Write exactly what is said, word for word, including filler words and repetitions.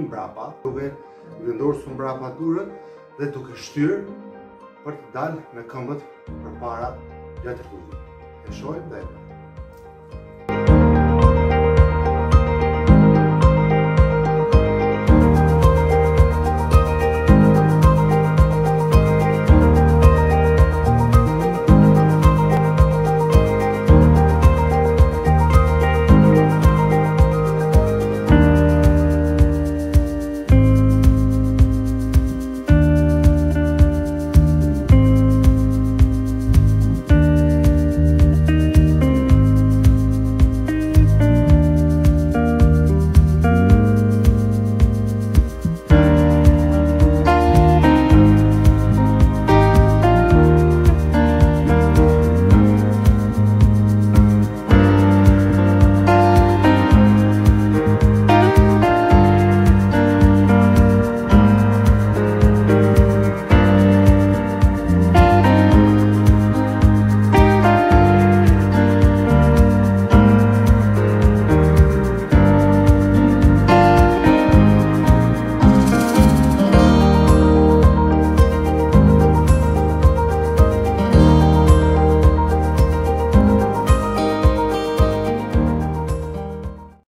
mbrapa, duke vendosur mbrapa tyre dhe duke shtyrë për të dalë me këmbët përpara gjatë rrugës. E shohim dhe